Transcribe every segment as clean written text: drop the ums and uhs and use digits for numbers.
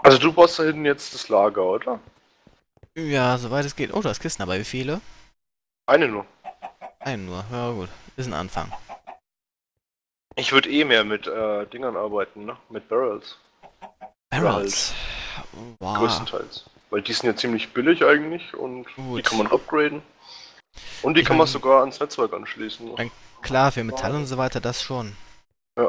Also du baust da hinten jetzt das Lager, oder? Ja, soweit es geht. Oh, du hast Kisten dabei. Wie viele? Eine nur. Einen nur. Ja, gut. Ist ein Anfang. Ich würde eh mehr mit Dingern arbeiten, ne? Mit Barrels. Oder halt Barrels. Wow. größtenteils. Weil die sind ja ziemlich billig eigentlich und die kann Gut. man upgraden. Und die Ich kann man meine, sogar ans Netzwerk anschließen. Noch. klar, für Metall und so weiter, das schon. Ja.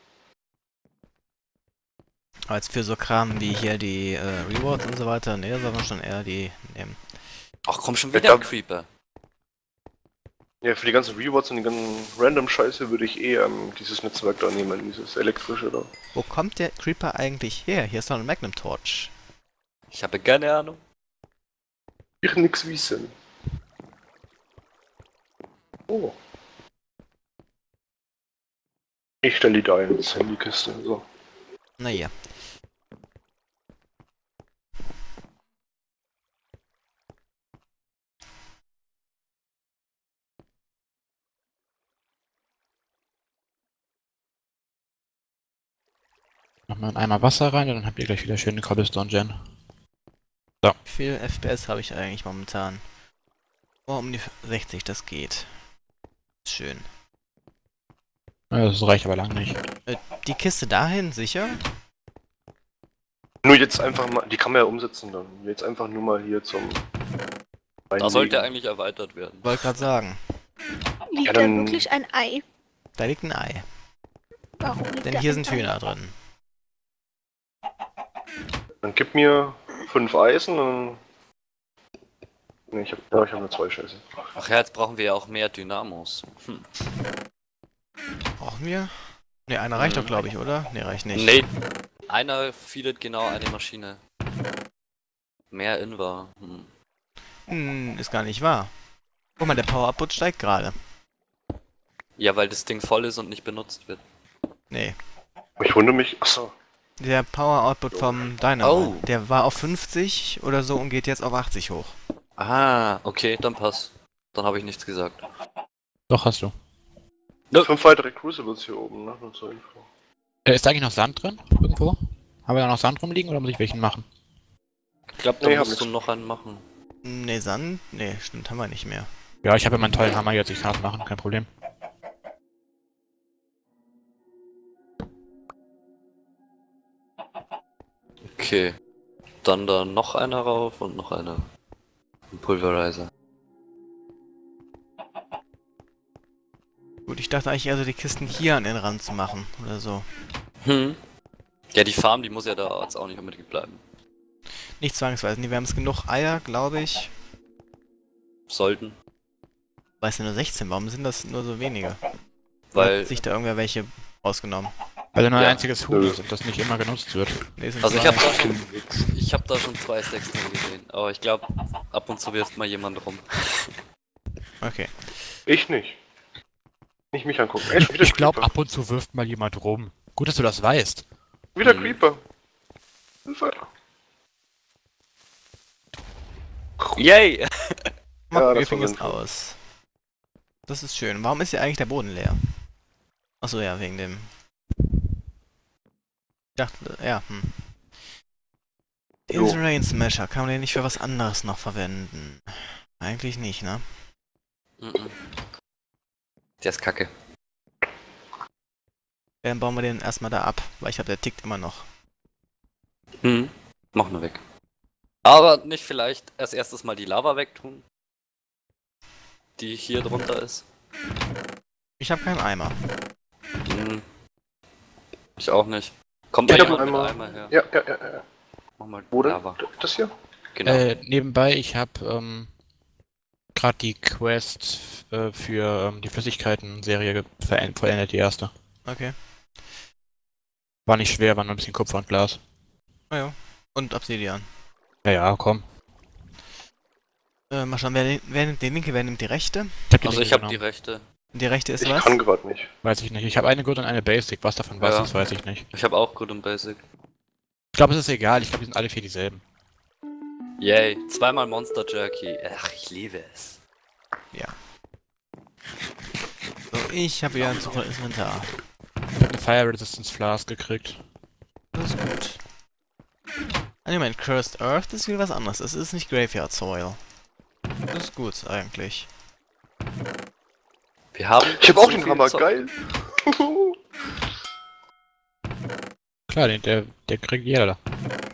Aber jetzt für so Kram wie hier die Rewards und so weiter, ne, soll man schon eher die nehmen. Ach komm, schon Ja, wieder ein Creeper. Ja, für die ganzen Rewards und die ganzen Random-Scheiße würde ich eh dieses Netzwerk da nehmen, dieses elektrische da. Wo kommt der Creeper eigentlich her? Hier ist noch ein Magnum Torch. Ich habe keine Ahnung. Ich nix wissen. Oh. Ich stelle die da ins Handykiste. So. Naja. Mach mal einen Eimer Wasser rein und dann habt ihr gleich wieder schöne Cobblestone Gen. Wie viel FPS habe ich eigentlich momentan? Oh, um die 60, das geht. Schön. Ja, das reicht aber lang nicht. Die Kiste dahin, sicher? Nur jetzt einfach mal, die kann man ja umsetzen dann. Jetzt einfach nur mal hier zum Da sollte er eigentlich erweitert werden. Wollte gerade sagen. Liegt Ja, da dann- wirklich ein Ei? Da liegt ein Ei. Warum liegt Denn da hier ein sind Ei? Hühner drin. Dann gib mir 5 Eisen und... Ne, ich hab nur 2 Scheiße. Ach ja, jetzt brauchen wir ja auch mehr Dynamos. Brauchen wir? Ne, einer reicht doch, glaube ich, oder? Ne, reicht nicht. Nee, einer feedet genau eine Maschine. Mehr in war. Ist gar nicht wahr. Guck mal, der Power-Output steigt gerade. Ja, weil das Ding voll ist und nicht benutzt wird. Nee. Ich wundere mich... Achso. Der Power-Output vom Dynamo, Oh. der war auf 50 oder so und geht jetzt auf 80 hoch. Ah, okay, dann passt. Dann habe ich nichts gesagt. Doch, hast du. 5 weitere Crucibles hier oben, ne? Nur zur Info. Ist da eigentlich noch Sand drin? Irgendwo? Haben wir da noch Sand rumliegen oder muss ich welchen machen? Ich glaube, da Nee, hab musst du nix. noch einen machen. Ne, Sand? Ne, stimmt, haben wir nicht mehr. Ja, ich habe ja meinen tollen Hammer jetzt, ich kann das machen, kein Problem. Okay. Dann da noch einer rauf und noch einer. Ein Pulverizer. Gut, ich dachte eigentlich eher so die Kisten hier an den Rand zu machen oder so. Ja, die Farm, die muss ja da jetzt auch nicht unbedingt bleiben. Nicht zwangsweise, nee, wir haben es genug Eier, glaube ich. Sollten. Weißt du, nur 16, warum sind das nur so wenige? Weil, Hat sich da irgendwer welche ausgenommen? Weil er nur ein Ja. einziges Huhn ist und das nicht immer genutzt wird. Nee, sind also ich zwei. hab da schon 2 Stacks drin gesehen. Aber ich glaube, ab und zu wirft mal jemand rum. Okay. Ich nicht. Nicht mich angucken. Ey, schon wieder Ich glaube, Creeper. ab und zu wirft mal jemand rum. Gut, dass du das weißt. Wieder Mhm. Creeper. Hilfe. Yay! Mob das Briefing war ist sinnvoll. aus. Das ist schön. Warum ist hier eigentlich der Boden leer? Achso, ja, wegen dem... Ich dachte, ja, Den Jo. Terrain Smasher, kann man den nicht für was anderes noch verwenden? Eigentlich nicht, ne? Mhm. Der ist kacke. Dann bauen wir den erstmal da ab, weil ich glaube, der tickt immer noch. Mach nur weg. Aber nicht vielleicht als erstes mal die Lava wegtun, die hier drunter ist. Ich habe keinen Eimer. Ich auch nicht. Kommt Ich da hab jemand einen mit Eimer. Eimer her? Ja. Mach mal Wo denn? Lava. Das hier? Genau. Nebenbei, ich habe gerade die Quest für die Flüssigkeiten-Serie vollendet, die erste. Okay. War nicht schwer, war nur ein bisschen Kupfer und Glas. Ah ja. Und Obsidian. Ja, komm. Mal schauen, wer nimmt die linke, wer nimmt die rechte? Also ich habe die rechte. Die rechte ist Ich was? kann gerade nicht. Weiß ich nicht. Ich habe eine Good und eine Basic. Was davon was Ja. ist, weiß ich nicht. Ich habe auch Good und Basic. Ich glaube, es ist egal. Ich glaube, die sind alle vier dieselben. Yay. Zweimal Monster Jerky. Ach, ich liebe es. Ja. So, ich habe wieder ein super Inventar. Ich habe eine Fire Resistance Flask gekriegt. Das ist gut. Ah, Moment, Cursed Earth ist wieder was anderes. Es ist nicht Graveyard Soil. Das ist gut, eigentlich. Wir haben. Ich hab auch so den viel Hammer, Zeug. geil! Klar, der kriegt jeder da.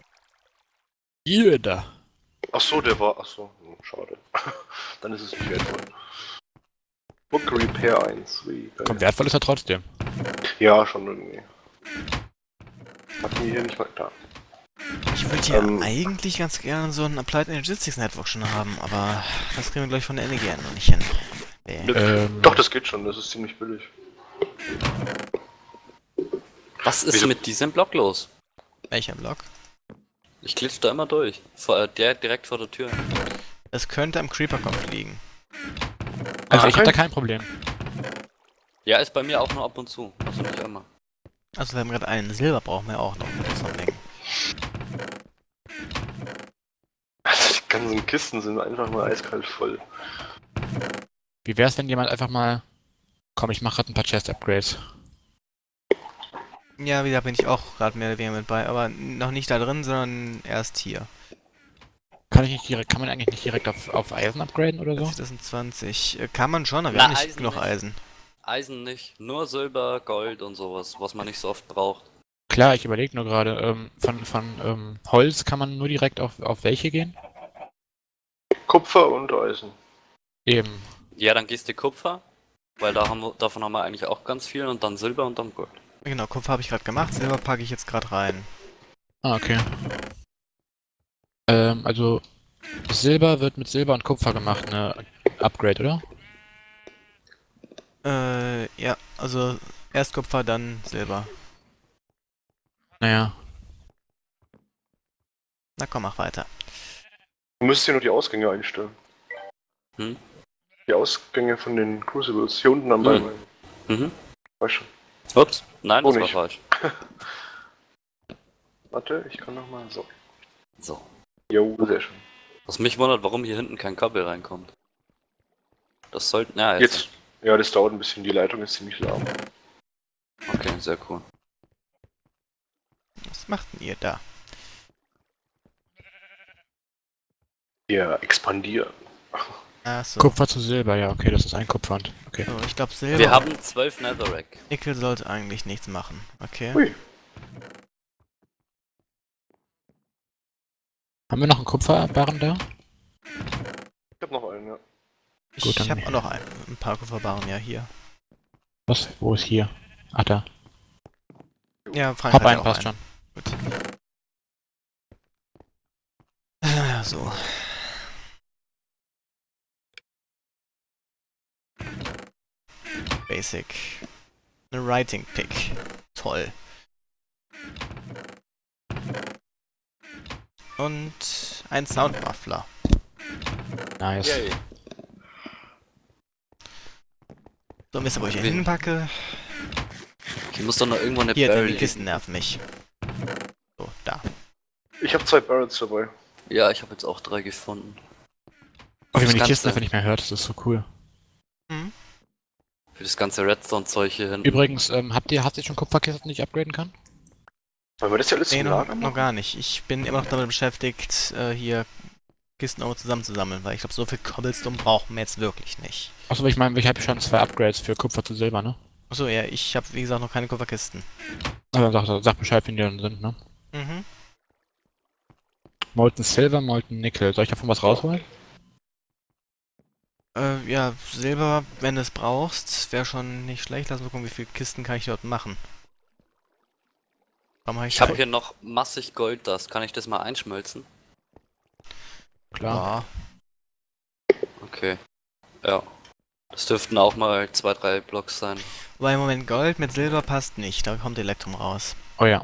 Jeder. Achso, der war. Achso, schade. Dann ist es nicht wertvoll. Book Repair 1, wie geil. Komm, wertvoll ist er trotzdem. Ja, schon irgendwie. Hatten wir hier nicht mal da. Ich würde ja eigentlich ganz gerne so ein Applied Energistics Network schon haben, aber das kriegen wir gleich von der NGN noch nicht hin. Nee. Doch, das geht schon, das ist ziemlich billig. Was ist Wieso? mit diesem Block los? Welcher Block? Ich glitsch da immer durch. Der direkt vor der Tür. Es könnte am Creeper-Kopf liegen. Also ich hab okay. da kein Problem. Ja, ist bei mir auch nur ab und zu. Also nicht immer. Also wir haben gerade einen. Silber brauchen wir auch noch für so ein Ding. Also die ganzen Kisten sind einfach mal eiskalt voll. Wie wär's, wenn jemand einfach mal... Komm, ich mach grad ein paar Chest-Upgrades. Ja, wieder bin ich auch gerade mehr oder weniger mit bei, aber noch nicht da drin, sondern erst hier. Kann man eigentlich nicht direkt auf Eisen upgraden oder so? Das sind 20. Kann man schon, aber wir haben nicht Eisen genug nicht. Eisen. Eisen nicht, nur Silber, Gold und sowas, was man nicht so oft braucht. Klar, ich überlege nur gerade, von Holz kann man nur direkt auf welche gehen? Kupfer und Eisen. Eben. Ja, dann gehst du Kupfer, weil davon haben wir eigentlich auch ganz viel und dann Silber und dann Gold. Genau, Kupfer habe ich gerade gemacht, Silber packe ich jetzt gerade rein. Ah, okay. Also Silber wird mit Silber und Kupfer gemacht, ne Upgrade, oder? Ja, also erst Kupfer, dann Silber. Naja. Na komm, mach weiter. Du müsstest hier nur die Ausgänge einstellen. Hm? Die Ausgänge von den Crucibles. Hier unten am Bein. Mhm. Weißt schon. Ups, nein, das Oh, war nicht. falsch. Warte, ich kann nochmal. So. So. Jo, sehr schön. Was mich wundert, warum hier hinten kein Kabel reinkommt. Das sollten. Ja, Jetzt. Ja, das dauert ein bisschen. Die Leitung ist ziemlich lahm. Okay, sehr cool. Was macht denn ihr da? Wir expandieren. Achso. Kupfer zu Silber, ja, okay, das ist ein Kupfer und okay. So, ich glaube Silber. Wir haben 12 Netherrack. Nickel sollte eigentlich nichts machen. Okay. Hui. Haben wir noch einen Kupferbarren da? Ich hab noch einen, ja. Ich Gut, dann habe nicht. auch noch ein paar Kupferbarren ja hier. Was? Wo ist hier? Ach da. Ja, Frank Hab hat ja einen, auch passt einen. schon. Gut. Ja, so. Basic. Eine Writing Pick. Toll. Und ein Soundmuffler. Nice. Yay. So, wisst ihr, wo ich ihn hinpacke? Hier muss doch noch irgendwo eine Hier, denn Barrel die Kisten liegen. nerven mich. So, da. Ich habe 2 Barrels dabei. Ja, ich habe jetzt auch 3 gefunden. Oh, wie man Das die Ganze- Kisten einfach nicht mehr hört, das ist so cool. Für das ganze Redstone-Zeug hier hinten. Übrigens, habt ihr schon Kupferkisten, die ich upgraden kann? Wollen wir das ja alles Nee, zum noch, Lager noch machen? gar nicht. Ich bin immer noch damit beschäftigt, hier Kisten auch zusammenzusammeln, weil ich glaube, so viel Cobblestone brauchen wir jetzt wirklich nicht. Achso, ich meine, ich habe schon 2 Upgrades für Kupfer zu Silber, ne? Achso, ja, ich habe wie gesagt noch keine Kupferkisten. Also sag Bescheid, wenn die dann sind, ne? Mhm. Molten Silver, Molten Nickel. Soll ich davon was rausholen? Ja, Silber, wenn du es brauchst, wäre schon nicht schlecht. Lass mal gucken, wie viele Kisten kann ich dort machen. Warum Ich habe hier noch massig Gold, das. Kann ich das mal einschmelzen? Klar. Ja. Okay. Ja. Das dürften auch mal 2, 3 Blocks sein. Weil im Moment Gold mit Silber passt nicht, da kommt Elektrum raus. Oh ja.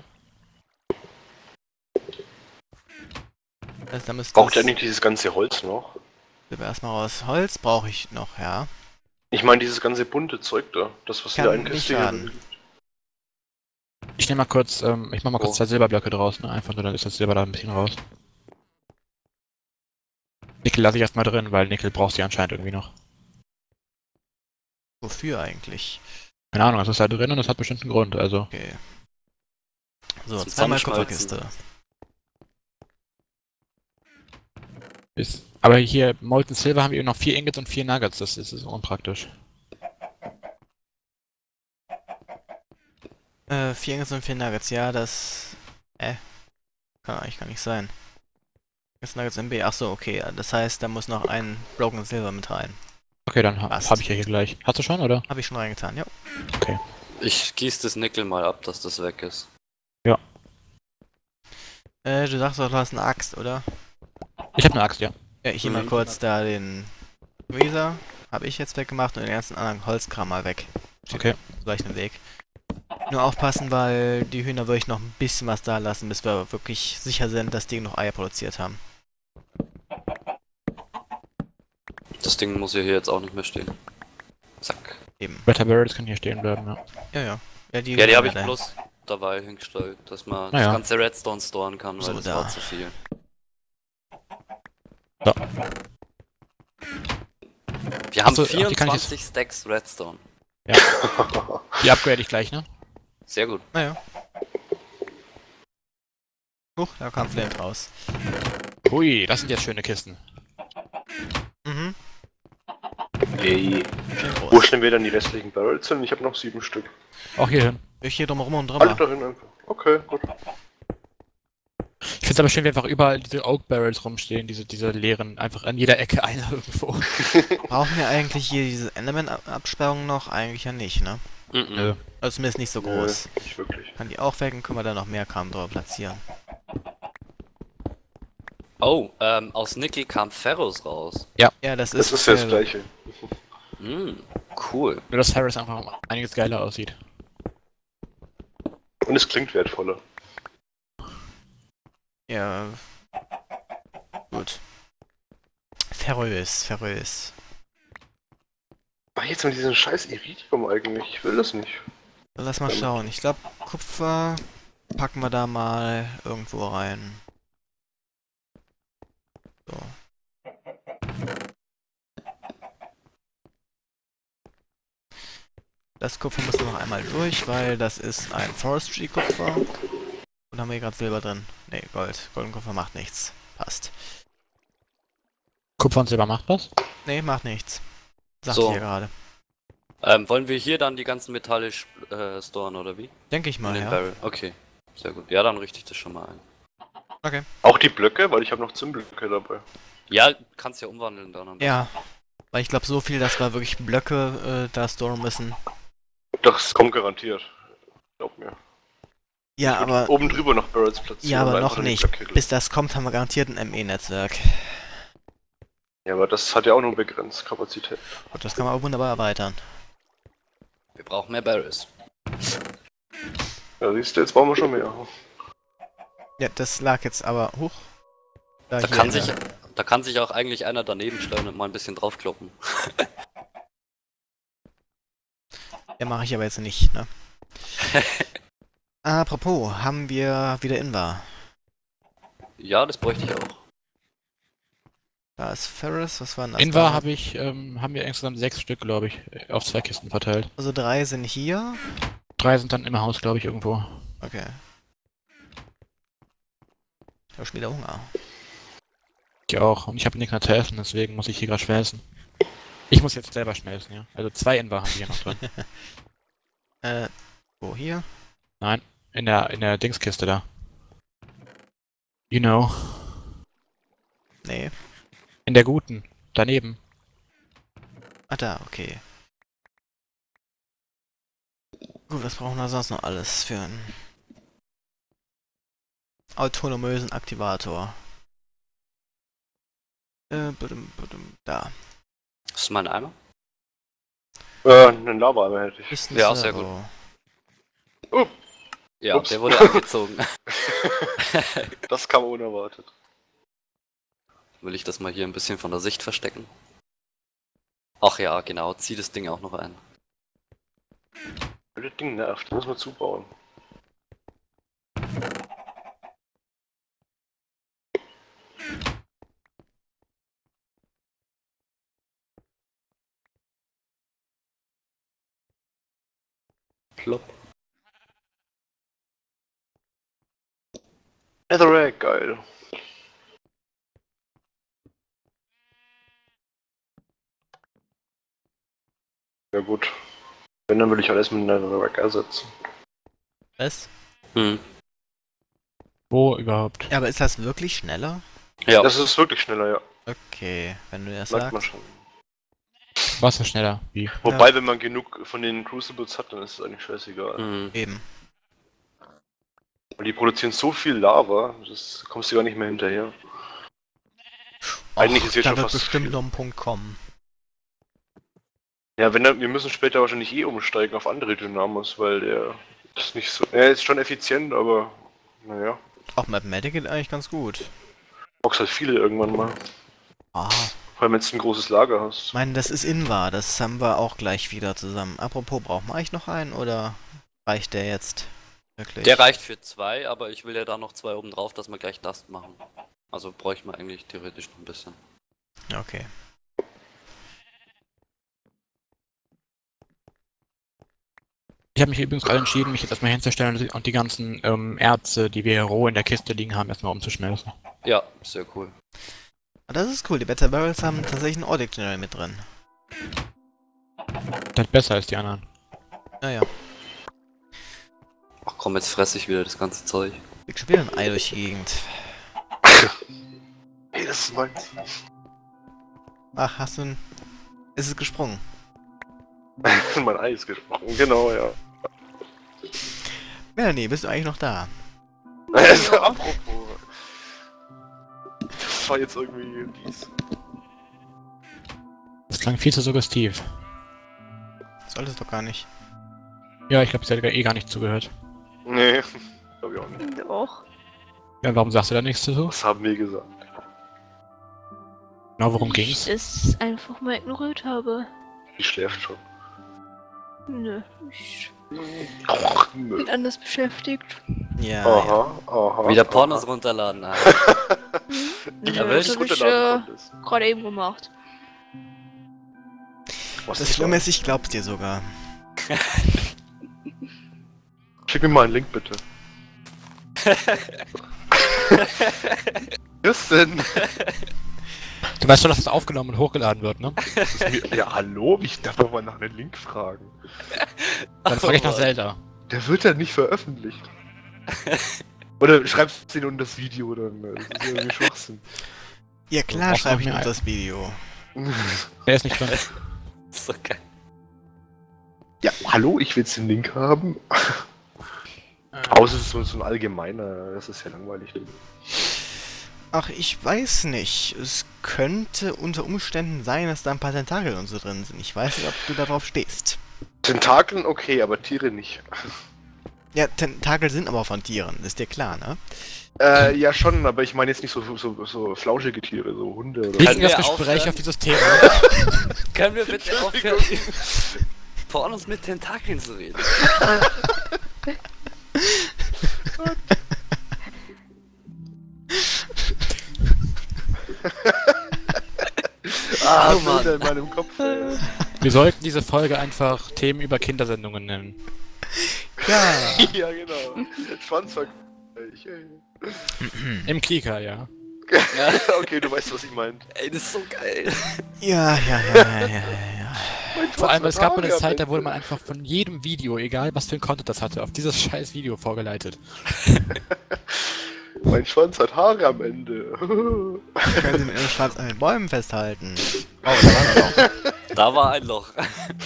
Also, da müsste Braucht ihr das nicht dieses ganze Holz noch? Silber erstmal raus. Holz brauche ich noch, ja. Ich meine dieses ganze bunte Zeug da. Das, was in Kann der einen nicht Kiste hier schaden. liegt. Ich nehme mal kurz, ich mach mal kurz Oh. 2 Silberblöcke draus, ne? Einfach nur, dann ist das Silber da ein bisschen raus. Nickel lasse ich erstmal drin, weil Nickel brauchst du ja anscheinend irgendwie noch. Wofür eigentlich? Keine Ahnung, das ist da drin und das hat bestimmt einen Grund, also. Okay. So, Zum zweimal Zusammenschmelzen. Kupferkiste. Aber hier Molten Silver haben wir eben noch 4 Ingots und 4 Nuggets, das ist unpraktisch. 4 Ingots und 4 Nuggets, ja, das... kann eigentlich gar nicht sein. Jetzt Nuggets MB, achso, okay, das heißt, da muss noch ein Broken Silver mit rein. Okay, dann Passt. habe ich ja hier gleich. Hast du schon, oder? Habe ich schon reingetan, ja. Okay. Ich gieße das Nickel mal ab, dass das weg ist. Du sagst doch, du hast eine Axt, oder? Ich habe eine Axt, ja. Ja, ich mal kurz da den Weezer, habe ich jetzt weggemacht und den ganzen anderen Holzkram mal weg. Okay. Gleich den Weg. Nur aufpassen, weil die Hühner würde ich noch ein bisschen was da lassen, bis wir wirklich sicher sind, dass die noch Eier produziert haben. Das Ding muss ja hier jetzt auch nicht mehr stehen. Zack. Eben. Better Barrels können hier stehen bleiben, ja. Ja. Ja, die habe ich da. bloß dabei hingestellt, dass man Naja. das ganze Redstone storen kann, weil So, das da. war zu viel. So. Wir haben Achso, die kann ich 24 Stacks Redstone. Die upgrade ich gleich, ne? Sehr gut. Naja. Huch, da kam Flint raus. Hui, das sind jetzt schöne Kisten. Mhm. Yay. Schön Wo groß. stellen wir dann die restlichen Barrels hin? Ich habe noch 7 Stück. Auch hier hin. Ich hier drumherum und Alle drüber. dahin einfach. Okay, gut. Ich find's aber schön, wie einfach überall diese Oak Barrels rumstehen, diese leeren, einfach an jeder Ecke einer irgendwo. Brauchen wir eigentlich hier diese Enderman-Absperrung noch? Eigentlich ja nicht, ne? Mhm. Also zumindest nicht so groß. Nö, nicht wirklich. Kann die auch weg und können wir da noch mehr Kram drüber platzieren. Oh, aus Nickel kam Ferros raus. Ja, das Das ist... ist ja das Gleiche. Cool. Nur dass Harris einfach einiges geiler aussieht. Und es klingt wertvoller. Ja. Gut. Ferrös. Ach, jetzt mit diesem scheiß Iridium eigentlich. Ich will das nicht. Lass mal schauen. Ich glaube, Kupfer packen wir da mal irgendwo rein. So. Das Kupfer muss noch einmal durch, weil das ist ein Forestry-Kupfer. Und haben wir hier gerade Silber drin. Ne, Gold. Gold und Kupfer macht nichts. Passt. Kupfer und Silber macht was? Ne, macht nichts. Sagt So. hier gerade. Wollen wir hier dann die ganzen Metalle storen, oder wie? Denke ich In mal, den ja. Barrel. Okay, sehr gut. Ja, dann richte ich das schon mal ein. Auch die Blöcke, weil ich habe noch Zinnblöcke dabei. Ja, kannst ja umwandeln dann. am besten. Ja. Weil ich glaube, so viel, dass wir wirklich Blöcke da storen müssen. Das kommt garantiert. Glaub mir. Ja, aber... Oben drüber noch Barrels platzieren. Ja, aber und noch einfach in die nicht. Blöcke legen. Bis das kommt, haben wir garantiert ein ME-Netzwerk. Ja, aber das hat ja auch nur begrenzt Kapazität. Und das kann man auch wunderbar erweitern. Wir brauchen mehr Barrels. Ja, siehst du, jetzt brauchen wir schon mehr. Ja, das lag jetzt aber hoch. Da hier kann, in der- sich, da kann sich auch eigentlich einer daneben stellen und mal ein bisschen draufkloppen. Ja, mache ich aber jetzt nicht, ne? Apropos, haben wir wieder Invar. Ja, das bräuchte ich auch. Da ist Ferris, was war denn das? Invar da? haben wir insgesamt 6 Stück, glaube ich, auf 2 Kisten verteilt. Also 3 sind hier. 3 sind dann im Haus, glaube ich, irgendwo. Okay. Ich habe schon wieder Hunger. Ich auch. Und ich habe nichts mehr zu essen, deswegen muss ich hier gerade schmelzen. Ich muss jetzt selber schmelzen, ja. Also 2 Invar haben wir hier noch drin. Wo hier? Nein, in der Dingskiste da. You know. Nee. In der guten. Daneben. Ah, da, okay. Gut, was brauchen wir sonst noch alles für einen autonomösen Aktivator? Da. Ist mein Eimer? Einen Lava-Eimer hätte ich. Ist ein Ja, sehr Servo. Ja, Ups. der wurde angezogen. Das kam unerwartet. Will ich das mal hier ein bisschen von der Sicht verstecken? Ach ja, genau. Zieh das Ding auch noch ein. Das Ding nervt, das muss man zubauen. Plopp. Netherrack, geil. Ja gut. Wenn, dann will ich alles mit einer Rack ersetzen. Was? Hm. Wo überhaupt? Ja, aber ist das wirklich schneller? Ja. Das ist wirklich schneller, ja. Okay, wenn du das Sagt man sagst. schon. Was ist schneller? Wie? Wobei, wenn man genug von den Crucibles hat, dann ist es eigentlich scheißegal. Hm. Eben. Weil die produzieren so viel Lava, das kommst du gar nicht mehr hinterher. Och, Eigentlich ist jetzt da schon wird fast bestimmt viel. noch ein Punkt kommen. Ja, wenn dann, wir müssen später wahrscheinlich umsteigen auf andere Dynamos, weil der ist nicht so. Er ist schon effizient, aber naja. Auch Mathematic geht eigentlich ganz gut. Box halt viele irgendwann mal. Ah, Vor allem wenn du ein großes Lager hast. ich meine, das ist Invar, das haben wir auch gleich wieder zusammen. Apropos, brauchen wir eigentlich noch einen oder reicht der jetzt? Wirklich? Der reicht für 2, aber ich will ja da noch 2 oben drauf, dass wir gleich Dust machen. Also bräuchten wir eigentlich theoretisch noch ein bisschen. Okay. Ich habe mich übrigens gerade entschieden, mich jetzt erstmal hinzustellen und die ganzen Erze, die wir hier roh in der Kiste liegen haben, erstmal umzuschmelzen. Ja, sehr cool. Ah, das ist cool, die Better Barrels haben tatsächlich ein Ore Dictionary mit drin. Das ist besser als die anderen. Naja, Ach komm, jetzt fresse ich wieder das ganze Zeug. ich schon wieder ein Ei durch die Gegend. Hey, das ist meins. Ach, hast du ein... Ist es gesprungen? Mein Ei ist gesprungen, genau, ja. Melanie, bist du eigentlich noch da? Also, apropos. Das war jetzt irgendwie dies. Das klang viel zu suggestiv. Sollte es doch gar nicht. Ja, ich glaube, sie hat gar nicht zugehört. Nee, glaub ich auch nicht. Doch. Ja, warum sagst du da nichts dazu? Was haben wir gesagt? Genau, worum ging's? Ich es einfach mal ignoriert habe. Die schläft schon. Nö, ich Ach, nö. bin anders beschäftigt. Ja, ja. Aha, aha. Wieder aha. Pornos runterladen. Ah. Die Ja, du das nicht hab ich runterladen konntest. gerade eben gemacht. Was Das ist Schlimme ist, ich glaub's dir sogar. Schick mir mal einen Link, bitte. Was denn? Du weißt schon, dass das aufgenommen und hochgeladen wird, ne? Ja, hallo? Ich darf doch mal nach einem Link fragen. Dann frage ich nach Zelda. Der wird ja nicht veröffentlicht. Oder schreibst du den unter das Video, dann das ist ja irgendwie Schwachsinn. Ja klar, brauchst schreibe noch ich mehr unter das Video. Der ist nicht drin. So geil. Ja, hallo, ich will jetzt den Link haben. Außer es ist so ein allgemeiner, das ist ja langweilig. Ach, ich weiß nicht. Es könnte unter Umständen sein, dass da ein paar Tentakel und so drin sind. Ich weiß nicht, ob du darauf stehst. Tentakeln okay, aber Tiere nicht. Ja, Tentakel sind aber von Tieren, ist dir klar, ne? Ja schon, aber ich meine jetzt nicht so flauschige Tiere, so Hunde oder Wie Können ging das wir Gespräch aufhören? auf dieses Thema? Können wir bitte aufhören, Pornos mit Tentakeln zu reden? Ah, Oh Mann. Bilder in meinem Kopf. Ey. Wir sollten diese Folge einfach Themen über Kindersendungen nennen. Ja. Ja, genau. Schwanzvergleich. Ey. Im Kika, ja. Okay, du weißt, was ich meine. Ey, das ist so geil. Ja. Vor allem, es gab mal eine Zeit, da wurde man einfach von jedem Video, egal was für ein Content das hatte, auf dieses scheiß Video vorgeleitet. Mein Schwanz hat Haare am Ende. Können Sie mit Ihrem Schwanz an den Bäumen festhalten? Oh, da war er doch. Da war ein Loch.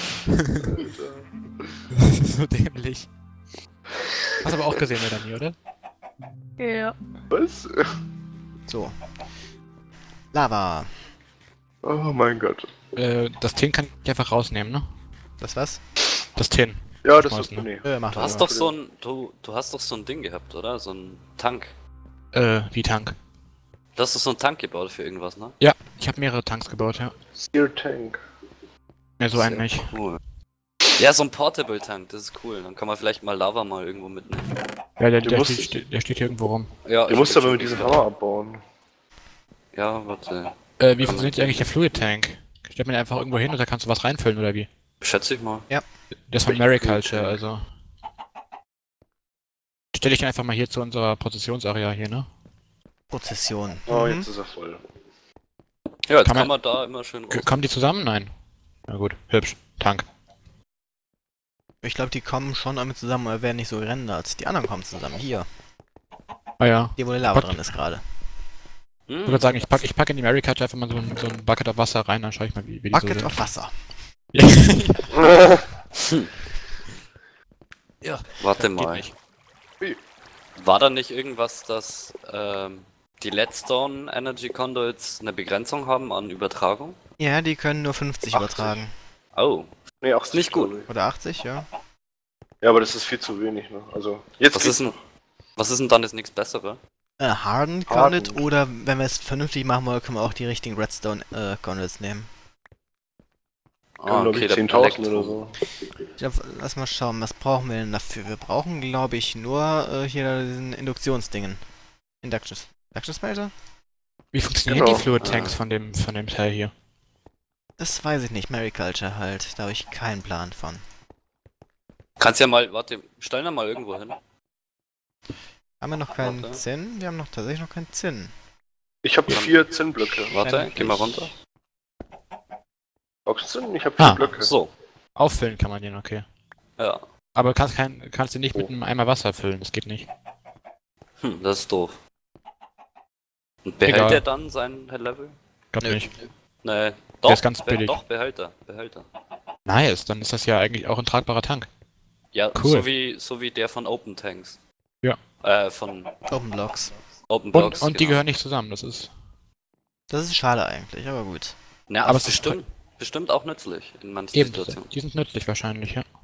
Das ist so dämlich. Hast aber auch gesehen, Melanie, oder? Ja. Was? So. Lava. Oh mein Gott. Das Tin kann ich einfach rausnehmen, ne? Das was? Das Tin. Ja, das Schmeißen, ist ne? nee. Mach Du das hast mal. doch so ein, du hast doch so ein Ding gehabt, oder? So ein Tank. Wie Tank. Du hast doch so einen Tank gebaut für irgendwas, ne? Ja, ich habe mehrere Tanks gebaut, ja. Steer Tank. Ja, so einen nicht. Cool. Ja, so ein Portable Tank, das ist cool. Dann kann man vielleicht mal Lava mal irgendwo mitnehmen. Ja, der musst- steht hier irgendwo rum. Ja, Du musst hab aber schon mit diesem gesehen. Hammer abbauen. Ja, warte. Wie funktioniert eigentlich der Fluid Tank? Stellt man den einfach irgendwo hin und da kannst du was reinfüllen, oder wie? Schätze ich mal. Der ist von Mariculture, also. Stelle ich ihn einfach mal hier zu unserer Prozessionsarea hier, ne? Prozession. Oh, Mhm. jetzt ist er voll. Ja, jetzt Kann kann man- man da immer schön raus. Kommen die zusammen? Nein. Na gut, hübsch. Tank. Ich glaube, die kommen schon damit zusammen, aber werden nicht so gerendert. Die anderen kommen zusammen. Hier. Ah ja. Hier, wo die Lava drin ist gerade. Ich würde sagen, ich pack in die Mary Kite einfach mal so ein Bucket of Wasser rein, dann schau ich mal, wie die Bucket so of Wasser. sind. Ja, warte mal. Nicht. War da nicht irgendwas, dass die Leadstone Energy Conduits eine Begrenzung haben an Übertragung? Ja, die können nur 50 80. übertragen. Oh, Nee, auch ist nicht gut. Oder 80, ja. Ja, aber das ist viel zu wenig, ne? Also, jetzt Was geht's ist noch. denn dann das nächste Bessere? Hardened Hardened. Conduit oder wenn wir es vernünftig machen wollen, können wir auch die richtigen Redstone Conduits nehmen. Können, glaube ich, der 10.000 Elektro- oder so. Ich glaub, lass mal schauen, was brauchen wir denn dafür? Wir brauchen, glaube ich, nur hier diesen Induktionsdingen. Induction Smelter? Wie funktionieren Genau. die Fluid Tanks von dem Teil hier? Das weiß ich nicht. Mariculture halt. Da habe ich keinen Plan von. Kannst ja mal, warte, stell da mal irgendwo hin. Haben wir noch keinen Warte. Zinn? Wir haben noch tatsächlich noch keinen Zinn. Ich habe 4 Zinnblöcke. Warte, Endlich. geh mal runter. Brauchst du Zinn? Ich habe 4 Blöcke. So, Auffüllen kann man den, okay. ja. Aber kannst du nicht mit einem Eimer Wasser füllen, das geht nicht. Das ist doof. Und behält Egal. er dann sein Level? Glaub Nö. nicht. Nee, doch, Der ist ganz billig. Doch, Behälter. Nice, dann ist das ja eigentlich auch ein tragbarer Tank. Ja, Cool. so wie der von Open Tanks. Ja. Von Open Blocks. Open Blocks. Und die genau. gehören nicht zusammen, das ist... Das ist schade eigentlich, aber gut. Ja, aber aber es ist bestimmt auch nützlich in manchen Eben, Situationen. die sind nützlich wahrscheinlich, ja.